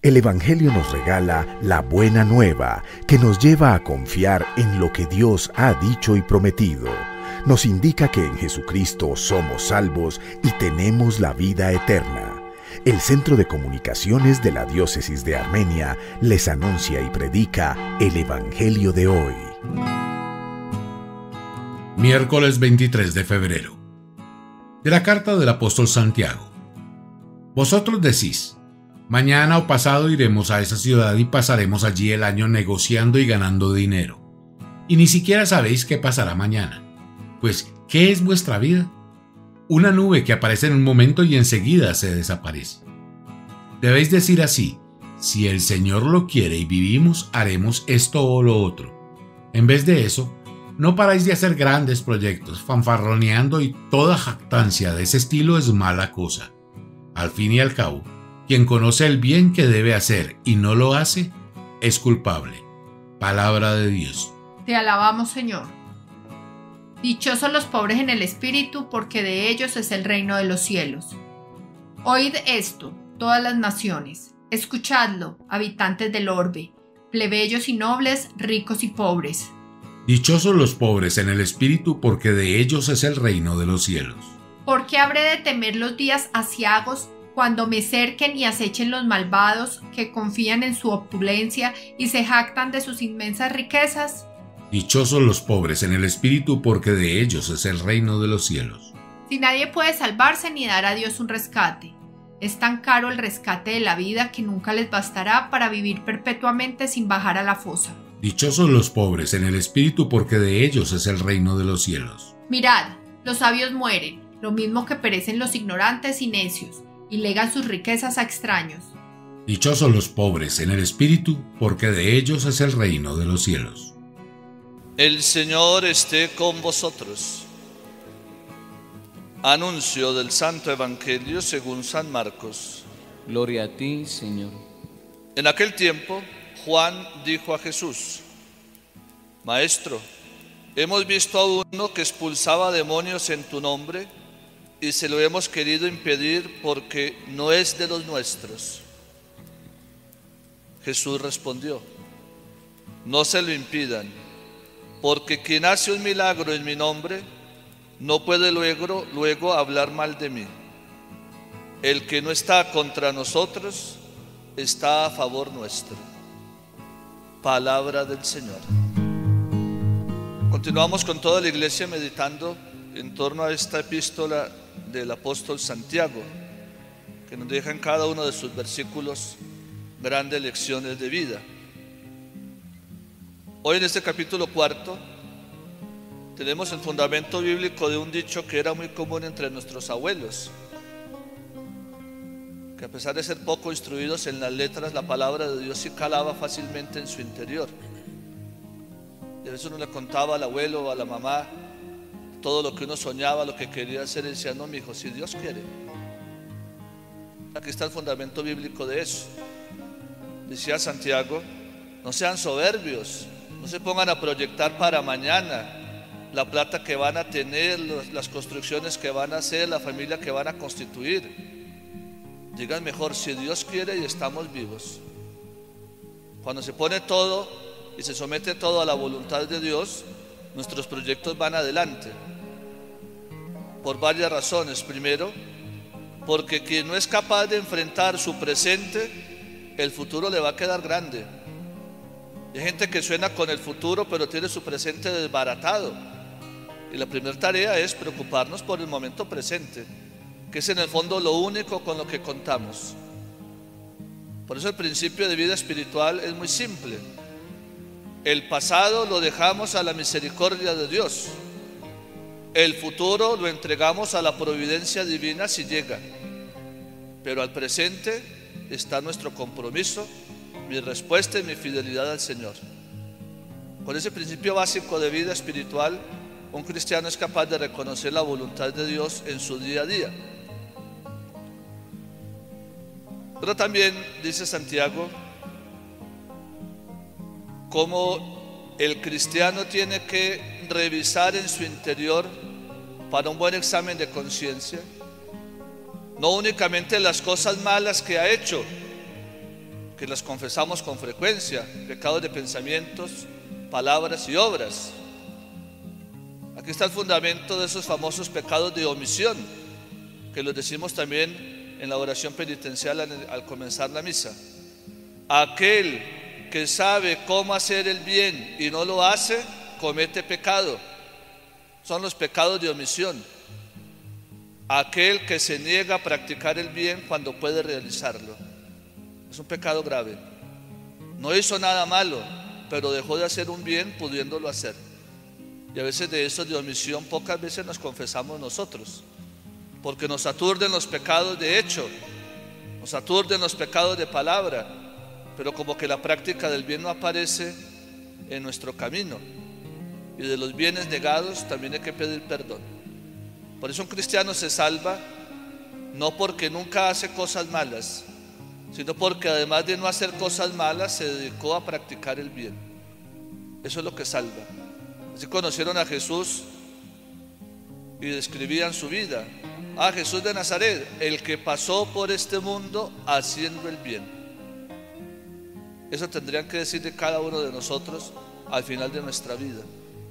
El Evangelio nos regala la buena nueva que nos lleva a confiar en lo que Dios ha dicho y prometido. Nos indica que en Jesucristo somos salvos y tenemos la vida eterna. El Centro de Comunicaciones de la Diócesis de Armenia les anuncia y predica el Evangelio de hoy. Miércoles 23 de febrero. De la carta del apóstol Santiago. Vosotros decís: mañana o pasado iremos a esa ciudad y pasaremos allí el año negociando y ganando dinero. Y ni siquiera sabéis qué pasará mañana. Pues, ¿qué es vuestra vida? Una nube que aparece en un momento y enseguida se desaparece. Debéis decir así: si el Señor lo quiere y vivimos, haremos esto o lo otro. En vez de eso, no paráis de hacer grandes proyectos, fanfarroneando, y toda jactancia de ese estilo es mala cosa. Al fin y al cabo, quien conoce el bien que debe hacer y no lo hace, es culpable. Palabra de Dios. Te alabamos, Señor. Dichosos los pobres en el espíritu, porque de ellos es el reino de los cielos. Oíd esto, todas las naciones. Escuchadlo, habitantes del orbe, plebeyos y nobles, ricos y pobres. Dichosos los pobres en el espíritu, porque de ellos es el reino de los cielos. ¿Por qué habré de temer los días aciagos, cuando me cerquen y acechen los malvados que confían en su opulencia y se jactan de sus inmensas riquezas? Dichosos los pobres en el espíritu, porque de ellos es el reino de los cielos. Si nadie puede salvarse ni dar a Dios un rescate, es tan caro el rescate de la vida que nunca les bastará para vivir perpetuamente sin bajar a la fosa. Dichosos los pobres en el espíritu, porque de ellos es el reino de los cielos. Mirad, los sabios mueren, lo mismo que perecen los ignorantes y necios, y legan sus riquezas a extraños. Dichosos los pobres en el espíritu, porque de ellos es el reino de los cielos. El Señor esté con vosotros. Anuncio del Santo Evangelio según San Marcos. Gloria a ti, Señor. En aquel tiempo, Juan dijo a Jesús: Maestro, hemos visto a uno que expulsaba demonios en tu nombre, y se lo hemos querido impedir porque no es de los nuestros. Jesús respondió: no se lo impidan, porque quien hace un milagro en mi nombre no puede luego hablar mal de mí. El que no está contra nosotros está a favor nuestro. Palabra del Señor. Continuamos con toda la iglesia meditando en torno a esta epístola del apóstol Santiago, que nos deja en cada uno de sus versículos grandes lecciones de vida. Hoy en este capítulo 4 tenemos el fundamento bíblico de un dicho que era muy común entre nuestros abuelos, que a pesar de ser poco instruidos en las letras, la palabra de Dios sí calaba fácilmente en su interior. Y a veces uno le contaba al abuelo o a la mamá todo lo que uno soñaba, lo que quería hacer, y decía: no, mi hijo, si Dios quiere. Aquí está el fundamento bíblico de eso. Decía Santiago: no sean soberbios, no se pongan a proyectar para mañana la plata que van a tener, las construcciones que van a hacer, la familia que van a constituir. Digan mejor: si Dios quiere y estamos vivos. Cuando se pone todo y se somete todo a la voluntad de Dios, nuestros proyectos van adelante, por varias razones. Primero, porque quien no es capaz de enfrentar su presente, el futuro le va a quedar grande. Hay gente que suena con el futuro, pero tiene su presente desbaratado. Y la primera tarea es preocuparnos por el momento presente, que es en el fondo lo único con lo que contamos. Por eso el principio de vida espiritual es muy simple. El pasado lo dejamos a la misericordia de Dios. El futuro lo entregamos a la providencia divina si llega. Pero al presente está nuestro compromiso, mi respuesta y mi fidelidad al Señor. Con ese principio básico de vida espiritual, un cristiano es capaz de reconocer la voluntad de Dios en su día a día. Pero también dice Santiago cómo el cristiano tiene que revisar en su interior para un buen examen de conciencia, no únicamente las cosas malas que ha hecho, que las confesamos con frecuencia, pecados de pensamientos, palabras y obras. Aquí está el fundamento de esos famosos pecados de omisión, que los decimos también en la oración penitencial al comenzar la misa. Aquel que sabe cómo hacer el bien y no lo hace, comete pecado. Son los pecados de omisión. Aquel que se niega a practicar el bien cuando puede realizarlo. Es un pecado grave. No hizo nada malo, pero dejó de hacer un bien pudiéndolo hacer. Y a veces de eso de omisión pocas veces nos confesamos nosotros, porque nos aturden los pecados de hecho, nos aturden los pecados de palabra, pero como que la práctica del bien no aparece en nuestro camino. Y de los bienes negados también hay que pedir perdón. Por eso un cristiano se salva no porque nunca hace cosas malas, sino porque además de no hacer cosas malas se dedicó a practicar el bien. Eso es lo que salva. Así conocieron a Jesús y describían su vida. Jesús de Nazaret, el que pasó por este mundo haciendo el bien. Eso tendrían que decir de cada uno de nosotros al final de nuestra vida.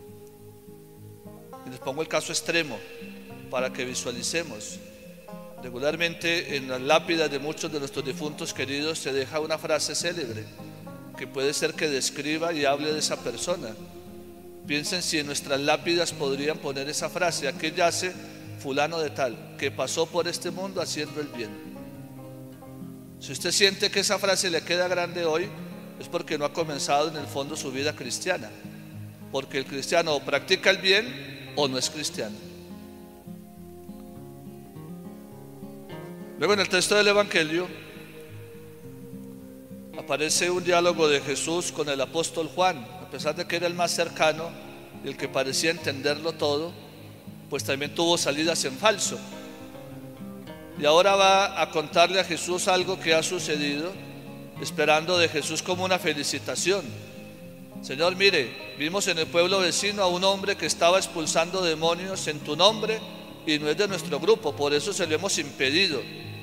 Y les pongo el caso extremo para que visualicemos. Regularmente en las lápidas de muchos de nuestros difuntos queridos se deja una frase célebre que puede ser que describa y hable de esa persona. Piensen si en nuestras lápidas podrían poner esa frase: aquí yace fulano de tal, que pasó por este mundo haciendo el bien. Si usted siente que esa frase le queda grande hoy, es porque no ha comenzado en el fondo su vida cristiana, porque el cristiano o practica el bien o no es cristiano. Luego en el texto del Evangelio aparece un diálogo de Jesús con el apóstol Juan. A pesar de que era el más cercano y el que parecía entenderlo todo, pues también tuvo salidas en falso. Y ahora va a contarle a Jesús algo que ha sucedido, esperando de Jesús como una felicitación. Señor, mire, vimos en el pueblo vecino a un hombre que estaba expulsando demonios en tu nombre y no es de nuestro grupo, por eso se lo hemos impedido.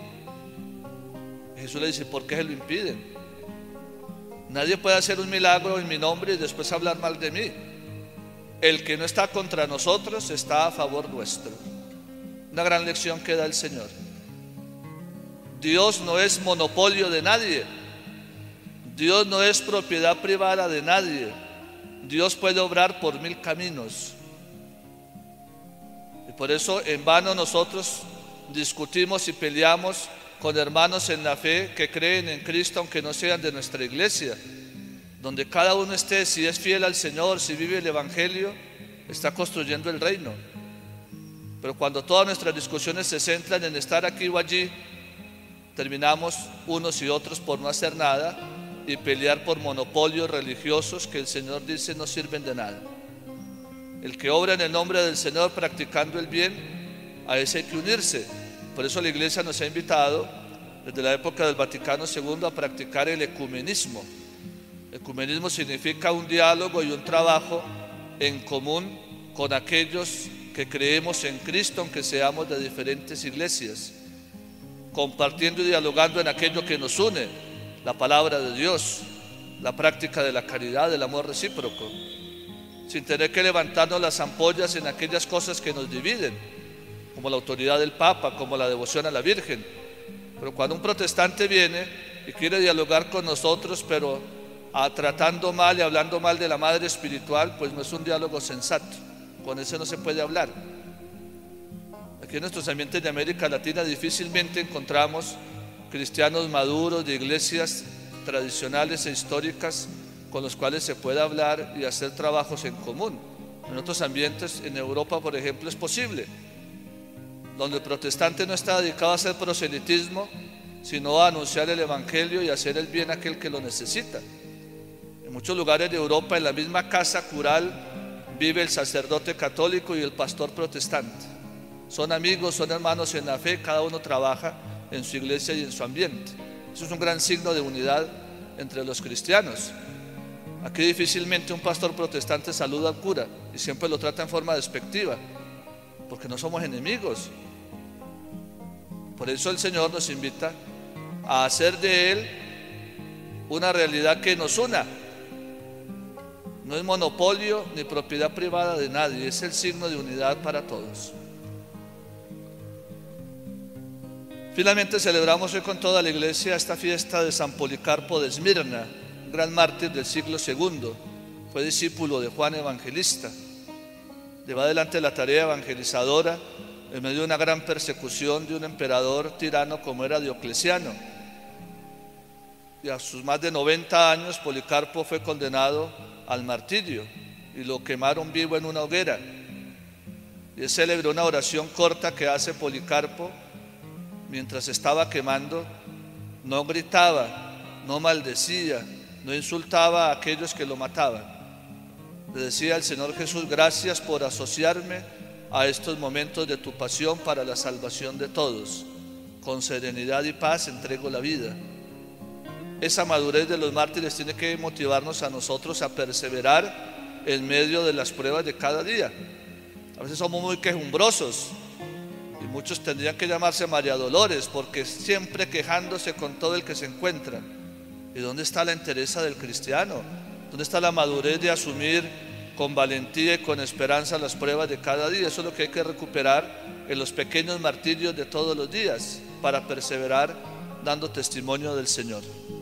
Y Jesús le dice: ¿por qué se lo impiden? Nadie puede hacer un milagro en mi nombre y después hablar mal de mí. El que no está contra nosotros está a favor nuestro. Una gran lección que da el Señor. Dios no es monopolio de nadie. Dios no es propiedad privada de nadie. Dios puede obrar por 1000 caminos. Y por eso en vano nosotros discutimos y peleamos con hermanos en la fe que creen en Cristo aunque no sean de nuestra iglesia. Donde cada uno esté, si es fiel al Señor, si vive el Evangelio, está construyendo el reino. Pero cuando todas nuestras discusiones se centran en estar aquí o allí, terminamos unos y otros por no hacer nada y pelear por monopolios religiosos que el Señor dice no sirven de nada. El que obra en el nombre del Señor practicando el bien, a ese hay que unirse. Por eso la iglesia nos ha invitado desde la época del Vaticano II a practicar el ecumenismo. Ecumenismo significa un diálogo y un trabajo en común con aquellos que creemos en Cristo, aunque seamos de diferentes iglesias, compartiendo y dialogando en aquello que nos une, la palabra de Dios, la práctica de la caridad, del amor recíproco, sin tener que levantarnos las ampollas en aquellas cosas que nos dividen, como la autoridad del Papa, como la devoción a la Virgen. Pero cuando un protestante viene y quiere dialogar con nosotros, pero tratando mal y hablando mal de la madre espiritual, pues no es un diálogo sensato. Con ese no se puede hablar. Aquí en nuestros ambientes de América Latina difícilmente encontramos cristianos maduros de iglesias tradicionales e históricas con los cuales se pueda hablar y hacer trabajos en común. En otros ambientes, en Europa por ejemplo, es posible, donde el protestante no está dedicado a hacer proselitismo, sino a anunciar el Evangelio y hacer el bien a aquel que lo necesita. En muchos lugares de Europa, en la misma casa cural, vive el sacerdote católico y el pastor protestante. Son amigos, son hermanos en la fe, cada uno trabaja en su iglesia y en su ambiente. Eso es un gran signo de unidad entre los cristianos. Aquí difícilmente un pastor protestante saluda al cura y siempre lo trata en forma despectiva, porque no somos enemigos. Por eso el Señor nos invita a hacer de Él una realidad que nos una. No es monopolio ni propiedad privada de nadie, es el signo de unidad para todos. Finalmente celebramos hoy con toda la iglesia esta fiesta de San Policarpo de Esmirna, un gran mártir del siglo II. Fue discípulo de Juan Evangelista. Lleva adelante la tarea evangelizadora en medio de una gran persecución de un emperador tirano como era Diocleciano. Y a sus más de 90 años Policarpo fue condenado al martirio y lo quemaron vivo en una hoguera. Y es célebre una oración corta que hace Policarpo mientras estaba quemando. No gritaba, no maldecía, no insultaba a aquellos que lo mataban. Le decía al Señor Jesús: gracias por asociarme a estos momentos de tu pasión para la salvación de todos. Con serenidad y paz entrego la vida. Esa madurez de los mártires tiene que motivarnos a nosotros a perseverar en medio de las pruebas de cada día. A veces somos muy quejumbrosos y muchos tendrían que llamarse María Dolores, porque siempre quejándose con todo el que se encuentra. ¿Y dónde está la entereza del cristiano? ¿Dónde está la madurez de asumir con valentía y con esperanza las pruebas de cada día? Eso es lo que hay que recuperar en los pequeños martirios de todos los días para perseverar dando testimonio del Señor.